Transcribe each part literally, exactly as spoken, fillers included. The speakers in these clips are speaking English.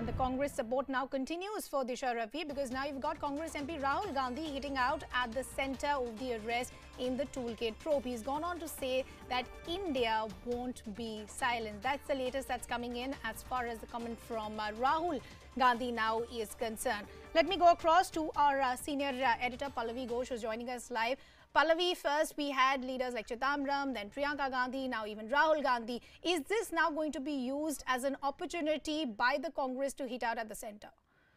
And the Congress support now continues for Disha Ravi, because now you've got Congress M P Rahul Gandhi hitting out at the centre of the arrest in the toolkit probe. He's gone on to say that India won't be silent. That's the latest that's coming in as far as the comment from uh, Rahul Gandhi now is concerned. Let me go across to our uh, senior uh, editor Pallavi Ghosh, who's joining us live. Pallavi, first we had leaders like Chidambaram, then Priyanka Gandhi, now even Rahul Gandhi. Is this now going to be used as an opportunity by the Congress to hit out at the centre?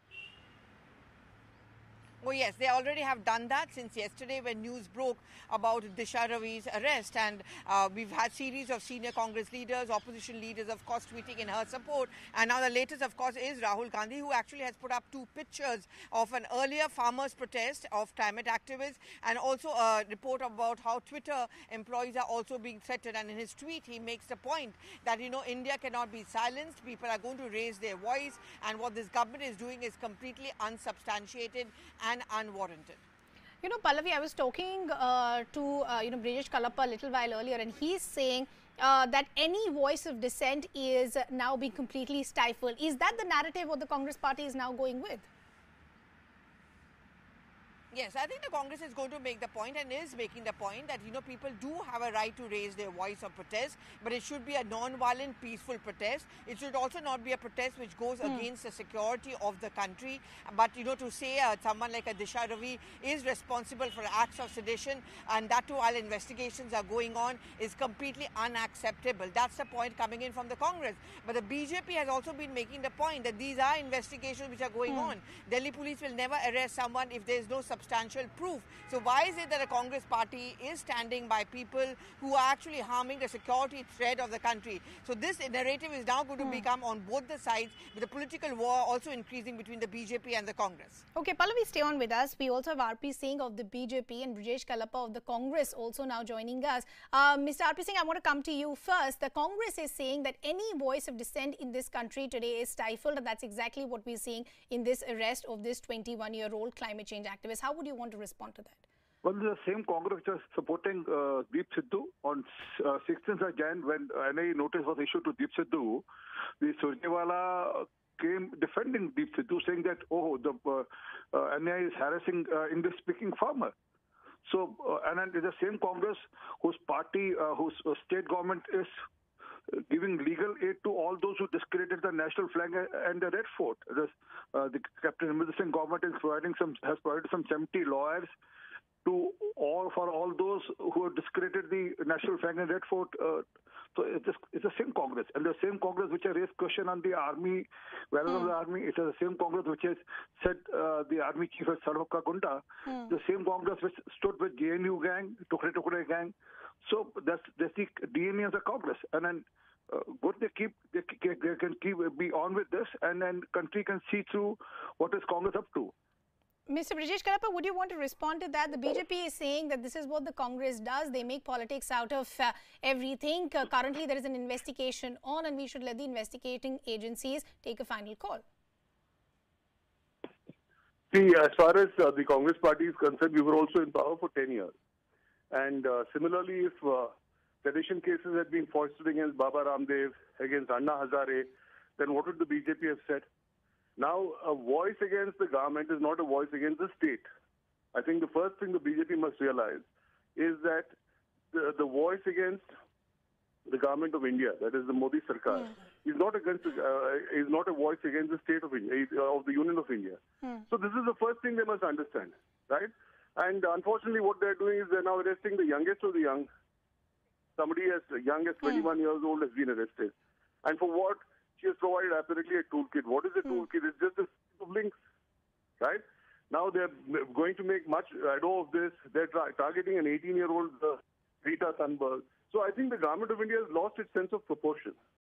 Oh yes, they already have done that since yesterday when news broke about Disha Ravi's arrest, and uh, we've had series of senior Congress leaders, opposition leaders of course tweeting in her support, and now the latest of course is Rahul Gandhi, who actually has put up two pictures of an earlier farmers protest of climate activists and also a report about how Twitter employees are also being threatened. And in his tweet he makes the point that, you know, India cannot be silenced, people are going to raise their voice, and what this government is doing is completely unsubstantiated and unwarranted. You know, Pallavi, I was talking uh, to, uh, you know, Brijesh Kalappa a little while earlier, and he's saying uh, that any voice of dissent is now being completely stifled. Is that the narrative what the Congress party is now going with? Yes, I think the Congress is going to make the point and is making the point that, you know, people do have a right to raise their voice of protest, but it should be a non-violent, peaceful protest. It should also not be a protest which goes hmm. against the security of the country. But, you know, to say uh, someone like a Disha Ravi is responsible for acts of sedition, and that too while investigations are going on, is completely unacceptable. That's the point coming in from the Congress. But the B J P has also been making the point that these are investigations which are going hmm. on. Delhi police will never arrest someone if there is no substantial proof. So why is it that the Congress party is standing by people who are actually harming the security thread of the country? So this narrative is now going to hmm. become on both the sides, with the political war also increasing between the B J P and the Congress. Okay, Pallavi, stay on with us. We also have R P Singh of the B J P and Brijesh Kalappa of the Congress also now joining us. Uh, Mister R P Singh, I want to come to you first. The Congress is saying that any voice of dissent in this country today is stifled, and that's exactly what we're seeing in this arrest of this twenty-one-year-old climate change activist. How would you want to respond to that? Well, the same Congress is supporting uh, Deep Sidhu on uh, sixteenth of January, when N I A notice was issued to Deep Sidhu. The Surjewala came defending Deep Sidhu, saying that, oh, the uh, uh, N I A is harassing uh, English-speaking farmer. So, uh, and then the same Congress whose party, uh, whose uh, state government is giving legal aid to all those who discredited the national flag and the Red Fort. The, uh, the Captain Amrinder Singh government is providing some has provided some seventy lawyers to all for all those who have discredited the national flag and Red Fort. Uh, so it's, just, it's the same Congress, and the same Congress which has raised question on the army, value mm. of the army. It is the same Congress which has said uh, the army chief is Sarva Ka Gunda. Mm. The same Congress which stood with J N U gang, Tukre Tukre gang. So that's that's the D N A of the Congress, and then uh, good they keep they, they can keep be on with this, and then country can see through what is Congress up to. Mister Brijesh Kalappa, would you want to respond to that? The B J P is saying that this is what the Congress does. They make politics out of uh, everything. Uh, currently, there is an investigation on, and we should let the investigating agencies take a final call. See, as far as uh, the Congress party is concerned, we were also in power for ten years. And uh, similarly, if uh, sedition cases had been foisted against Baba Ramdev, against Anna Hazare, then what would the B J P have said? Now, a voice against the government is not a voice against the state. I think the first thing the B J P must realize is that the, the voice against the government of India, that is the Modi Sarkar, yeah. is not against uh, is not a voice against the state of India, of the Union of India. Hmm. So this is the first thing they must understand, right? And unfortunately, what they're doing is they're now arresting the youngest of the young. Somebody as young as twenty-one mm. years old has been arrested. And for what? She has provided apparently a toolkit. What is a mm. toolkit? It's just a set of links, right? Now they're going to make much ado of this. They're tra targeting an eighteen-year-old uh, Rita Thunberg. So I think the government of India has lost its sense of proportion.